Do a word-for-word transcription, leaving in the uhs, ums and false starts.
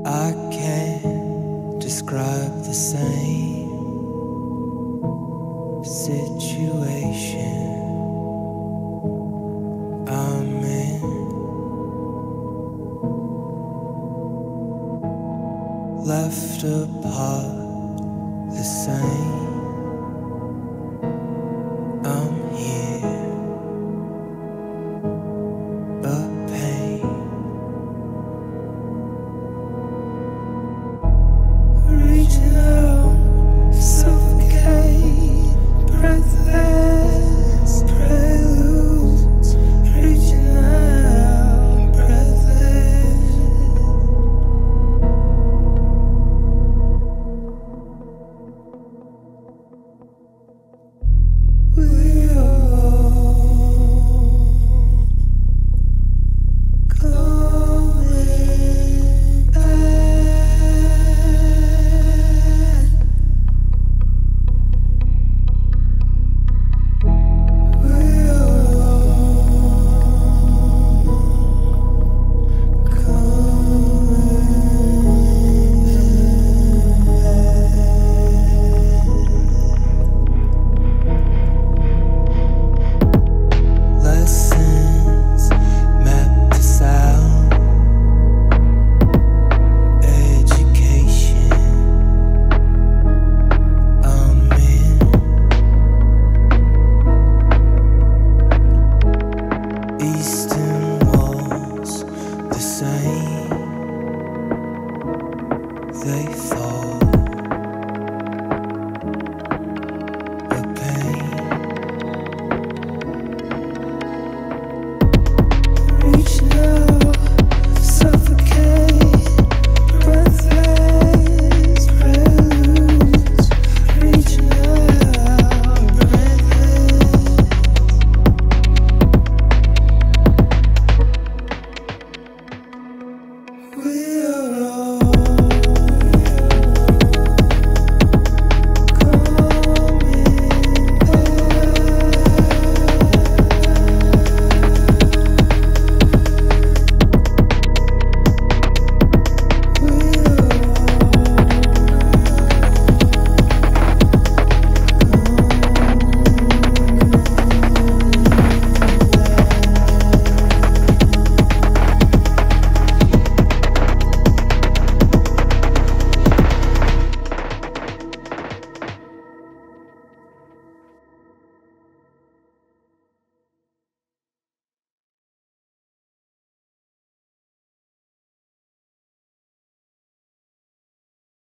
I can't describe the same situation I'm in. Left apart the same. I'm here, but pain. Reaching out, suffocate, breathless, preludes. Reaching out, breathless. We're all coming back. We're all lessons mapped to sound, education I'm in. Eastern walls the same, they fall.